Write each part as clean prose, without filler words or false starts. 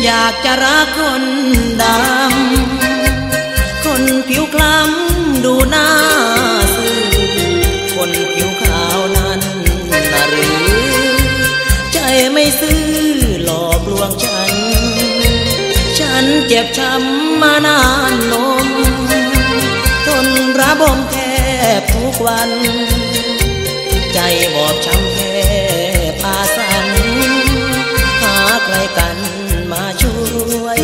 อยากจะรักคนดำคนผิวคล้ำดูหน้าซื่อคนผิวขาวนั้นน่าหรือใจไม่ซื่อหลอกลวงฉันเจ็บช้ำมานานนมทนระบมแทบทุกวันใจบอบช้ำแทบอาสันหาใครกันมาช่วย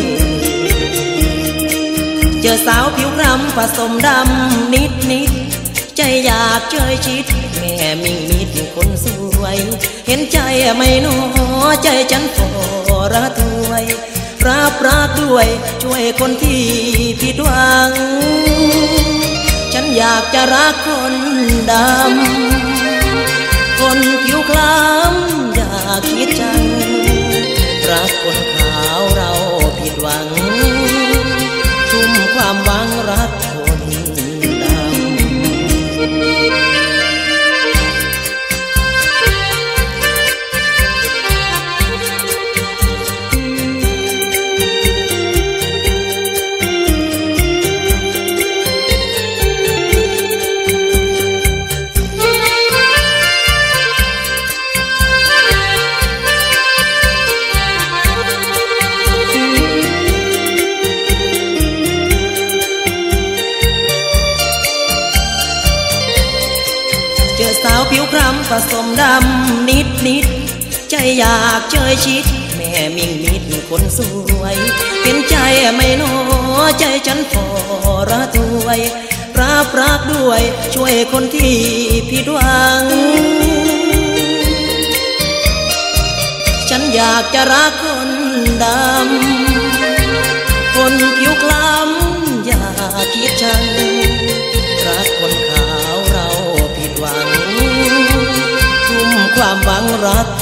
เจอสาวผิวคล้ำผสมดำนิดใจอยากเจยชิดแม่มิ่งมิดคนสวยเห็นใจไม่น้อใจฉันฟอระทวยรับรักด้วยช่วยคนที่ผิดหวังฉันอยากจะรักคนดำคนผิวคล้ำอย่าคิดจังรักคนขาวเราผิดหวังทุ่มความหวังรักคนดำสาวผิวคล้ำผสมดำนิดใจอยากเจยชิดแม่มิ่งมิดคนสวยเป็นใจไม่น้อใจฉันฟอระทวยรับรักด้วยช่วยคนที่ผิดหวังฉันอยากจะรักคนดำคนผิวคล้ำอย่าคิดชังรักคนขาวเราผิดหวังทุ่มความหวังรัก